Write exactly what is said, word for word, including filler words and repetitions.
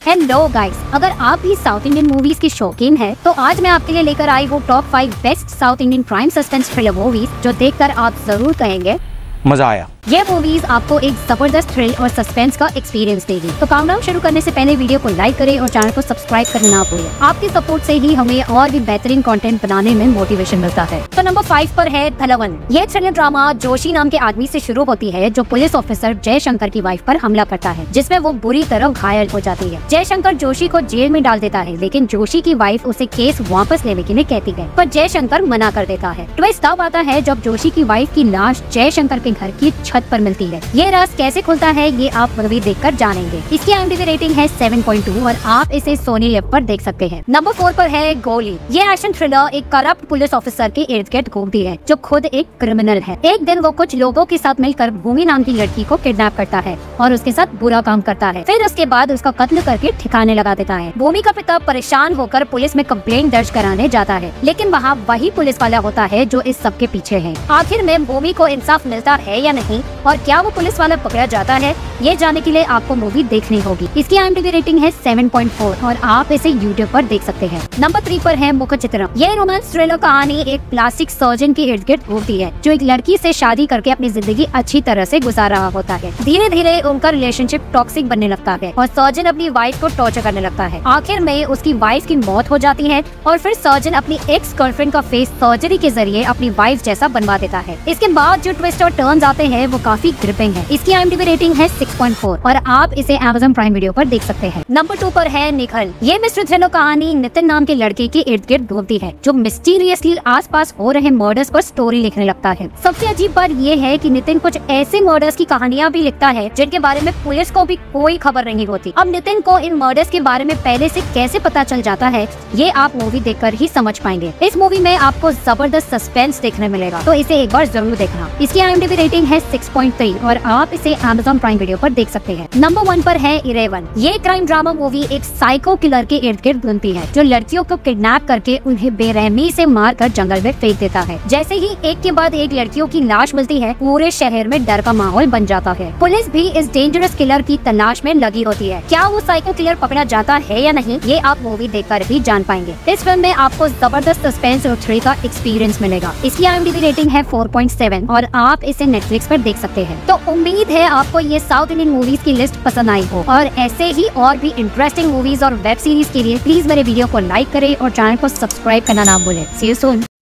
Hello guys, अगर आप भी साउथ इंडियन मूवीज की शौकीन हैं, तो आज मैं आपके लिए लेकर आई हूँ top five best south Indian crime suspense thriller movies जो देखकर आप जरूर कहेंगे मजा आया। ये मूवीज आपको एक जबरदस्त थ्रिल और सस्पेंस का एक्सपीरियंस देगी। तो काउंटडाउन शुरू करने से पहले वीडियो को लाइक करें और चैनल को सब्सक्राइब करना ना भूलें। आपकी सपोर्ट से ही हमें और भी बेहतरीन कंटेंट बनाने में मोटिवेशन मिलता है। तो नंबर फाइव पर है थलवन। ये थ्रिलर ड्रामा जोशी नाम के आदमी से शुरू होती है जो पुलिस ऑफिसर जयशंकर की वाइफ पर हमला करता है, जिसमें वो बुरी तरह घायल हो जाती है। जयशंकर जोशी को जेल में डाल देता है, लेकिन जोशी की वाइफ उसे केस वापस लेने के लिए कहती है, पर जयशंकर मना कर देता है। ट्विस्ट तब आता है जब जोशी की वाइफ की लाश जयशंकर के घर की छत पर मिलती है। ये राज कैसे खुलता है ये आप मूवी देखकर जानेंगे। इसकी आईएमडीबी रेटिंग है सेवन पॉइंट टू और आप इसे सोनी लिव पर देख सकते हैं। नंबर फोर पर है गोली। ये एक्शन थ्रिलर एक करप्ट पुलिस ऑफिसर के इर्द गिर्द घूमती है जो खुद एक क्रिमिनल है। एक दिन वो कुछ लोगों के साथ मिलकर भूमि नाम की लड़की को किडनैप करता है और उसके साथ बुरा काम करता है। फिर उसके बाद उसका कत्ल करके ठिकाने लगा देता है। भूमि का पिता परेशान होकर पुलिस में कंप्लेंट दर्ज कराने जाता है, लेकिन वहाँ वही पुलिस वाला होता है जो इस सब के पीछे है। आखिर में भूमि को इंसाफ मिलता है या नहीं और क्या वो पुलिस वाला पकड़ा जाता है, ये जानने के लिए आपको मूवी देखनी होगी। इसकी आईएमडीबी रेटिंग है सेवन पॉइंट फोर और आप इसे यूट्यूब पर देख सकते हैं। नंबर थ्री पर है मुखचित्रम। ये रोमांस थ्रिलर कहानी एक प्लास्टिक सर्जन के इर्द गिर्द घूमती है जो एक लड़की से शादी करके अपनी जिंदगी अच्छी तरह से गुजार रहा होता है। धीरे धीरे उनका रिलेशनशिप टॉक्सिक बनने लगता है और सर्जन अपनी वाइफ को टॉर्चर करने लगता है। आखिर में उसकी वाइफ की मौत हो जाती है और फिर सर्जन अपनी एक्स गर्लफ्रेंड का फेस सर्जरी के जरिए अपनी वाइफ जैसा बनवा देता है। इसके बाद जो ट्विस्ट और टर्न्स आते हैं वो काफी ग्रिपिंग है। इसकी आईएमडीबी रेटिंग है सिक्स पॉइंट फोर और आप इसे Amazon प्राइम वीडियो पर देख सकते हैं। नंबर टू पर है निखल। ये मिस्ट्री थ्रिलर कहानी नितिन नाम के लड़के के इर्द गिर्द घूमती है जो मिस्टीरियसली आसपास हो रहे मर्डर्स पर स्टोरी लिखने लगता है। सबसे अजीब बात ये है कि नितिन कुछ ऐसे मर्डर्स की कहानियां भी लिखता है जिनके बारे में पुलिस को भी कोई खबर नहीं होती। अब नितिन को इन मर्डर्स के बारे में पहले से कैसे पता चल जाता है, ये आप मूवी देखकर ही समझ पाएंगे। इस मूवी में आपको जबरदस्त सस्पेंस देखने मिलेगा, तो इसे एक बार जरूर देखना। इसकी आईएमडीबी रेटिंग है सिक्स पॉइंट थ्री और आप इसे Amazon प्राइम वीडियो पर देख सकते हैं। नंबर वन पर है इलेवन। ये क्राइम ड्रामा मूवी एक साइको किलर के इर्द गिर्द घूमती है जो लड़कियों को किडनैप करके उन्हें बेरहमी से मारकर जंगल में फेंक देता है। जैसे ही एक के बाद एक लड़कियों की लाश मिलती है, पूरे शहर में डर का माहौल बन जाता है। पुलिस भी इस डेंजरस किलर की तलाश में लगी होती है। क्या वो साइको किलर पकड़ा जाता है या नहीं, ये आप मूवी देखकर ही जान पाएंगे। इस फिल्म में आपको जबरदस्त सस्पेंस और थ्रिल का एक्सपीरियंस मिलेगा। इसकी आईएमडीबी रेटिंग है फोर पॉइंट सेवन और आप इसे नेटफ्लिक्स पर देख सकते हैं। तो उम्मीद है आपको ये साउथ इंडियन मूवीज की लिस्ट पसंद आई हो और ऐसे ही और भी इंटरेस्टिंग मूवीज और वेब सीरीज के लिए प्लीज मेरे वीडियो को लाइक करें और चैनल को सब्सक्राइब करना ना भूलें। See you soon.